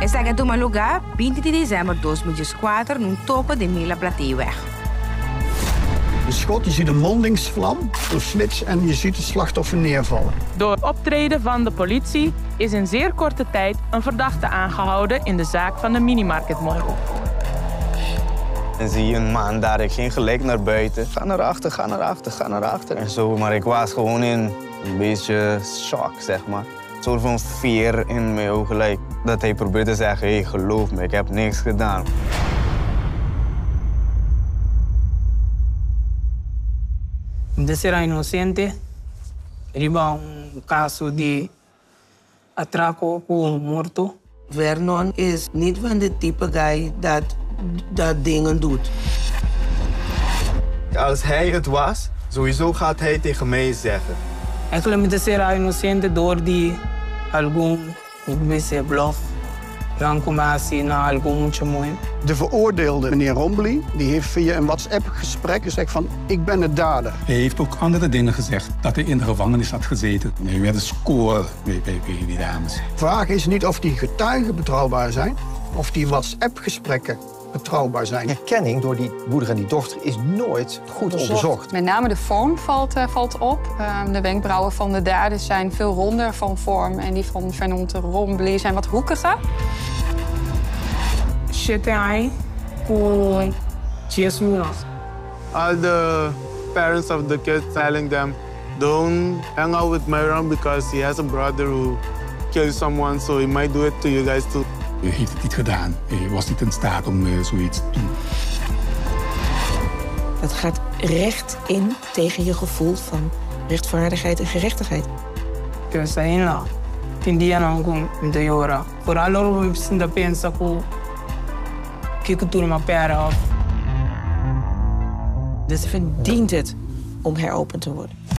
Esta que toma lugar 20 de dezembro 2004 num topo de Mila Plateweg. Je schot, je ziet een mondingsvlam, een flits en je ziet het slachtoffer neervallen. Door optreden van de politie is in zeer korte tijd een verdachte aangehouden in de zaak van de minimarketmoord. En zie je een man daar, ik ging gelijk naar buiten. Ga naar achter, ga naar achter, ga naar achter. En zo, maar ik was gewoon in een beetje shock, zeg maar. Een soort van fear in mijn ogen, gelijk. Dat hij probeerde te zeggen, hey, geloof me, ik heb niks gedaan. De será inocente. Riba caso de atraco por morto. Vernon is niet van de type guy dat dingen doet. Als hij het was, sowieso gaat hij tegen mij zeggen. Actualmente será inocente door die algún bluff. Dan combinatie na algo mucho muy. De veroordeelde, meneer Rombly, die heeft via een WhatsApp-gesprek gezegd van ik ben de dader. Hij heeft ook andere dingen gezegd, dat hij in de gevangenis had gezeten. Hij werd een score bij die dames. De vraag is niet of die getuigen betrouwbaar zijn, of die WhatsApp-gesprekken betrouwbaar zijn. Herkenning door die moeder en die dochter is nooit goed onderzocht. Met name de vorm valt op. De wenkbrauwen van de daders zijn veel ronder van vorm en die van Vernon Rombly zijn wat hoekiger. All the parents of the kids telling them, don't hang out with Myron because he has a brother who killed someone, so he might do it to you guys too. Hij heeft het niet gedaan. Hij was niet in staat om zoiets te doen. Het gaat recht in tegen je gevoel van rechtvaardigheid en gerechtigheid. Dus ainda tindia não com de jora. Vooral we precisa pensar que turma pera. Dus verdient het om heropend te worden.